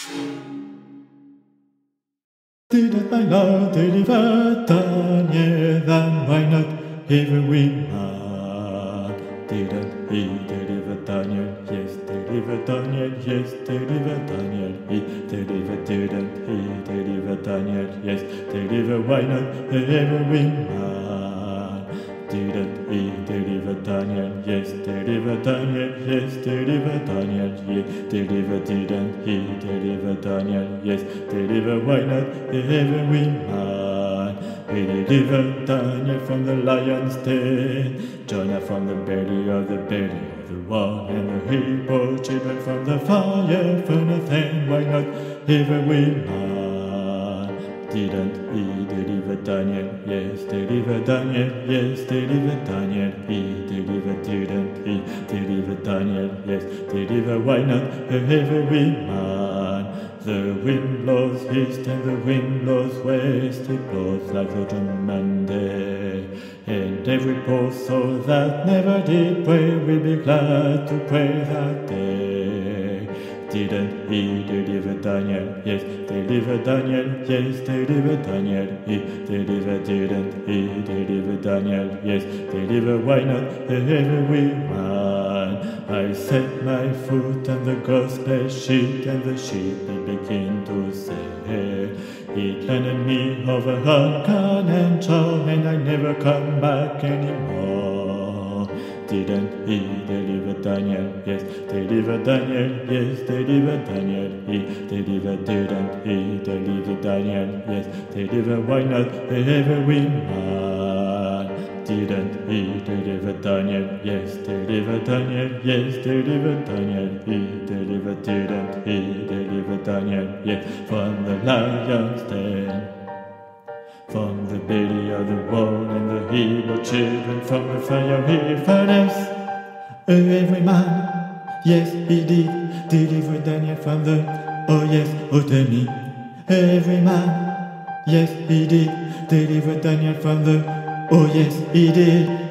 Didn't my love deliver Daniel, then why not every man? Didn't he deliver Daniel? Yes, deliver Daniel, yes, deliver Daniel. He delivered, didn't he deliver Daniel? Yes, deliver, why not every man? Didn't he deliver Daniel? Yes, deliver Daniel, yes, deliver Daniel. He delivered, didn't he deliver Daniel? Yes, deliver, why not every man? He delivered Daniel from the lion's den, Jonah from the belly of the one, and the Hebrew children from the fire furnace. And why not every man? Didn't he deliver Daniel? Yes, deliver Daniel. Yes, deliver Daniel. He delivered, didn't he deliver Daniel? Yes, deliver, why not every man? The wind blows east and the wind blows west. It blows like the drum and day. And every poor soul that never did pray will be glad to pray that day. Didn't he deliver Daniel? Yes, deliver Daniel. Yes, deliver Daniel. He delivered, didn't he deliver Daniel? Yes, deliver, why not every man? I set my foot on the gospel sheet, and the sheep begin to say, it landed me over Hakan and Chow, and I never come back anymore. Didn't he deliver Daniel? Yes, deliver Daniel. Yes, deliver Daniel. He delivered, didn't he deliver Daniel? Yes, deliver, why not every man? Didn't he deliver Daniel? Yes, deliver Daniel. Yes, deliver Daniel. He delivered, didn't he deliver Daniel? Yes, from the lion's den, from the belly of the wall, and the Hebrew children from the fiery furnace. Every man, yes, he did deliver Daniel from the, oh yes, oh tell me. Every man, yes, he did deliver Daniel from the, oh yes, he did.